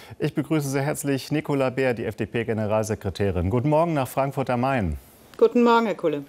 Ich begrüße sehr herzlich Nicola Beer, die FDP-Generalsekretärin. Guten Morgen nach Frankfurt am Main. Guten Morgen, Herr Kulle.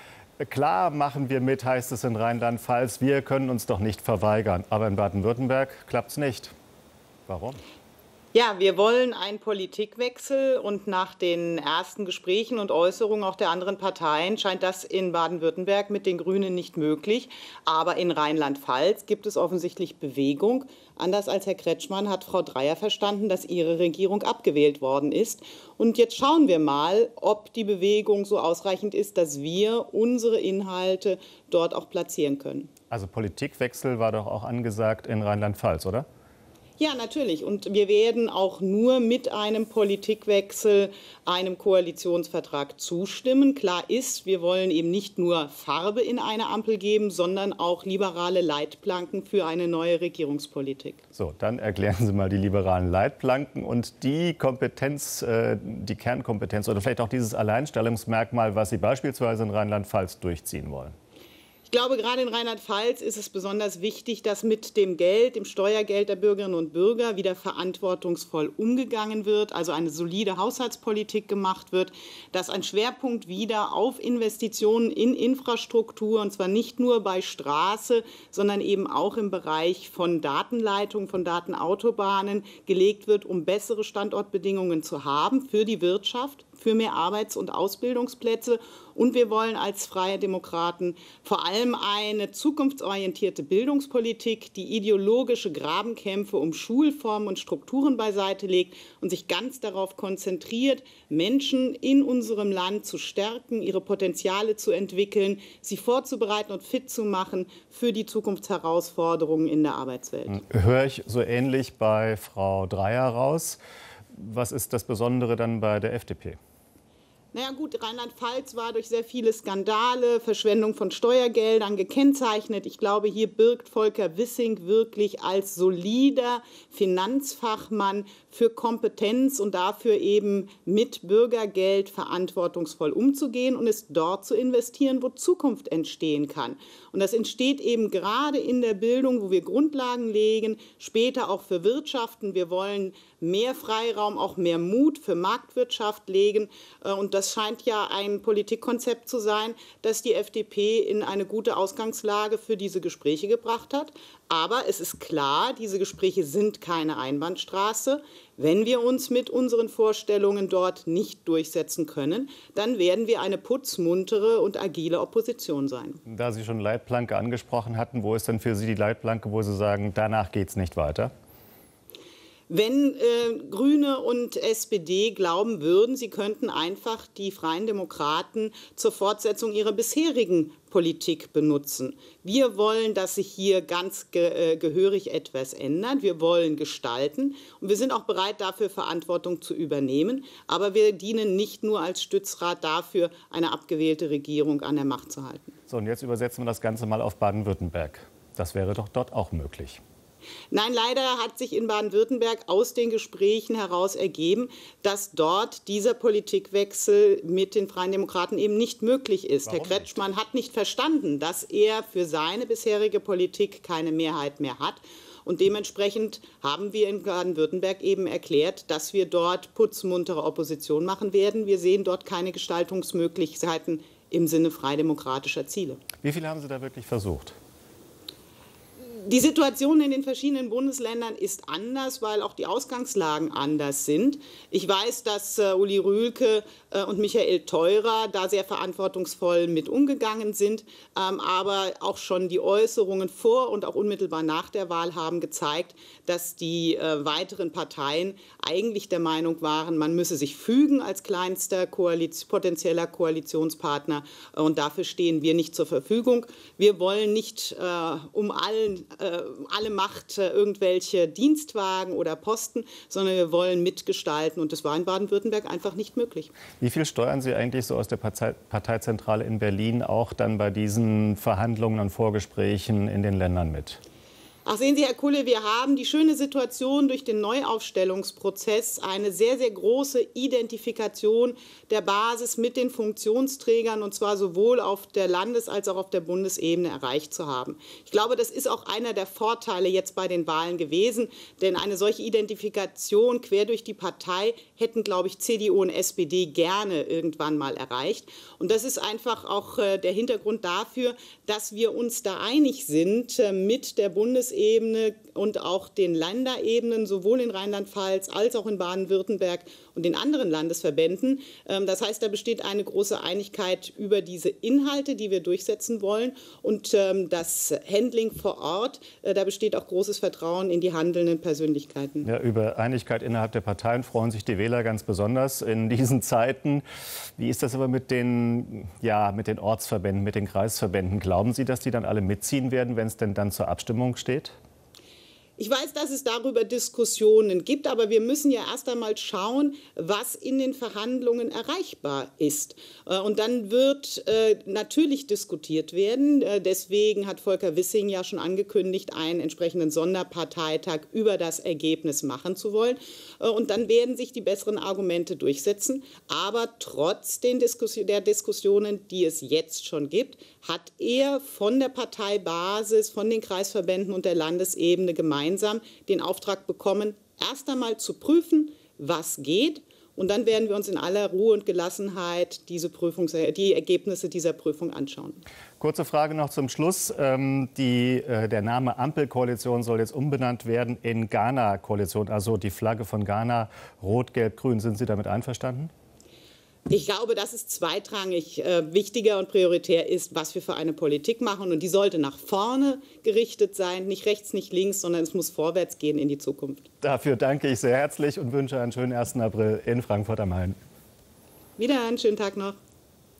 Klar machen wir mit, heißt es in Rheinland-Pfalz. Wir können uns doch nicht verweigern. Aber in Baden-Württemberg klappt es nicht. Warum? Ja, wir wollen einen Politikwechsel und nach den ersten Gesprächen und Äußerungen auch der anderen Parteien scheint das in Baden-Württemberg mit den Grünen nicht möglich. Aber in Rheinland-Pfalz gibt es offensichtlich Bewegung. Anders als Herr Kretschmann hat Frau Dreyer verstanden, dass ihre Regierung abgewählt worden ist. Und jetzt schauen wir mal, ob die Bewegung so ausreichend ist, dass wir unsere Inhalte dort auch platzieren können. Also Politikwechsel war doch auch angesagt in Rheinland-Pfalz, oder? Ja, natürlich. Und wir werden auch nur mit einem Politikwechsel einem Koalitionsvertrag zustimmen. Klar ist, wir wollen eben nicht nur Farbe in eine Ampel geben, sondern auch liberale Leitplanken für eine neue Regierungspolitik. So, dann erklären Sie mal die liberalen Leitplanken und die Kompetenz, die Kernkompetenz oder vielleicht auch dieses Alleinstellungsmerkmal, was Sie beispielsweise in Rheinland-Pfalz durchziehen wollen. Ich glaube, gerade in Rheinland-Pfalz ist es besonders wichtig, dass mit dem Geld, dem Steuergeld der Bürgerinnen und Bürger wieder verantwortungsvoll umgegangen wird, also eine solide Haushaltspolitik gemacht wird, dass ein Schwerpunkt wieder auf Investitionen in Infrastruktur, und zwar nicht nur bei Straße, sondern eben auch im Bereich von Datenleitungen, von Datenautobahnen gelegt wird, um bessere Standortbedingungen zu haben für die Wirtschaft, für mehr Arbeits- und Ausbildungsplätze. Und wir wollen als Freie Demokraten vor allem eine zukunftsorientierte Bildungspolitik, die ideologische Grabenkämpfe um Schulformen und Strukturen beiseite legt und sich ganz darauf konzentriert, Menschen in unserem Land zu stärken, ihre Potenziale zu entwickeln, sie vorzubereiten und fit zu machen für die Zukunftsherausforderungen in der Arbeitswelt. Höre ich so ähnlich bei Frau Dreyer raus. Was ist das Besondere dann bei der FDP? Naja gut, Rheinland-Pfalz war durch sehr viele Skandale, Verschwendung von Steuergeldern gekennzeichnet. Ich glaube, hier birgt Volker Wissing wirklich als solider Finanzfachmann für Kompetenz und dafür eben mit Bürgergeld verantwortungsvoll umzugehen und es dort zu investieren, wo Zukunft entstehen kann. Und das entsteht eben gerade in der Bildung, wo wir Grundlagen legen, später auch für Wirtschaften. Wir wollen mehr Freiraum, auch mehr Mut für Marktwirtschaft legen. Und das scheint ja ein Politikkonzept zu sein, das die FDP in eine gute Ausgangslage für diese Gespräche gebracht hat. Aber es ist klar, diese Gespräche sind keine Einbahnstraße. Wenn wir uns mit unseren Vorstellungen dort nicht durchsetzen können, dann werden wir eine putzmuntere und agile Opposition sein. Da Sie schon Leitplanke angesprochen hatten, wo ist denn für Sie die Leitplanke, wo Sie sagen, danach geht es nicht weiter? Wenn Grüne und SPD glauben würden, sie könnten einfach die Freien Demokraten zur Fortsetzung ihrer bisherigen Politik benutzen. Wir wollen, dass sich hier ganz gehörig etwas ändert. Wir wollen gestalten und wir sind auch bereit, dafür Verantwortung zu übernehmen. Aber wir dienen nicht nur als Stützrad dafür, eine abgewählte Regierung an der Macht zu halten. So, und jetzt übersetzen wir das Ganze mal auf Baden-Württemberg. Das wäre doch dort auch möglich. Nein, leider hat sich in Baden-Württemberg aus den Gesprächen heraus ergeben, dass dort dieser Politikwechsel mit den Freien Demokraten eben nicht möglich ist. Warum Herr Kretschmann hat nicht verstanden, dass er für seine bisherige Politik keine Mehrheit mehr hat. Und dementsprechend haben wir in Baden-Württemberg eben erklärt, dass wir dort putzmuntere Opposition machen werden. Wir sehen dort keine Gestaltungsmöglichkeiten im Sinne freidemokratischer Ziele. Wie viel haben Sie da wirklich versucht? Die Situation in den verschiedenen Bundesländern ist anders, weil auch die Ausgangslagen anders sind. Ich weiß, dass Uli Rühlke und Michael Theurer da sehr verantwortungsvoll mit umgegangen sind. Aber auch schon die Äußerungen vor und auch unmittelbar nach der Wahl haben gezeigt, dass die weiteren Parteien eigentlich der Meinung waren, man müsse sich fügen als kleinster potenzieller Koalitionspartner. Und dafür stehen wir nicht zur Verfügung. Wir wollen nicht um alle Macht irgendwelche Dienstwagen oder Posten, sondern wir wollen mitgestalten. Und das war in Baden-Württemberg einfach nicht möglich. Wie viel steuern Sie eigentlich so aus der Parteizentrale in Berlin auch dann bei diesen Verhandlungen und Vorgesprächen in den Ländern mit? Ach, sehen Sie, Herr Kulle, wir haben die schöne Situation durch den Neuaufstellungsprozess, eine sehr, sehr große Identifikation der Basis mit den Funktionsträgern, und zwar sowohl auf der Landes- als auch auf der Bundesebene erreicht zu haben. Ich glaube, das ist auch einer der Vorteile jetzt bei den Wahlen gewesen, denn eine solche Identifikation quer durch die Partei hätten, glaube ich, CDU und SPD gerne irgendwann mal erreicht. Und das ist einfach auch der Hintergrund dafür, dass wir uns da einig sind mit der Bundesebene und auch den Länderebenen, sowohl in Rheinland-Pfalz als auch in Baden-Württemberg und den anderen Landesverbänden. Das heißt, da besteht eine große Einigkeit über diese Inhalte, die wir durchsetzen wollen. Und das Handling vor Ort, da besteht auch großes Vertrauen in die handelnden Persönlichkeiten. Ja, über Einigkeit innerhalb der Parteien freuen sich die Wähler ganz besonders in diesen Zeiten. Wie ist das aber mit den Ortsverbänden, mit den Kreisverbänden? Glauben Sie, dass die dann alle mitziehen werden, wenn es denn dann zur Abstimmung steht? Ich weiß, dass es darüber Diskussionen gibt, aber wir müssen ja erst einmal schauen, was in den Verhandlungen erreichbar ist. Und dann wird natürlich diskutiert werden. Deswegen hat Volker Wissing ja schon angekündigt, einen entsprechenden Sonderparteitag über das Ergebnis machen zu wollen. Und dann werden sich die besseren Argumente durchsetzen. Aber trotz der Diskussionen, die es jetzt schon gibt, hat er von der Parteibasis, von den Kreisverbänden und der Landesebene gemeinsam den Auftrag bekommen, erst einmal zu prüfen, was geht. Und dann werden wir uns in aller Ruhe und Gelassenheit die Ergebnisse dieser Prüfung anschauen. Kurze Frage noch zum Schluss. Der Name Ampelkoalition soll jetzt umbenannt werden in Ghana-Koalition, also die Flagge von Ghana, rot, gelb, grün. Sind Sie damit einverstanden? Ich glaube, dass es zweitrangig wichtiger und prioritär ist, was wir für eine Politik machen. Und die sollte nach vorne gerichtet sein, nicht rechts, nicht links, sondern es muss vorwärts gehen in die Zukunft. Dafür danke ich sehr herzlich und wünsche einen schönen 1. April in Frankfurt am Main. Wieder einen schönen Tag noch.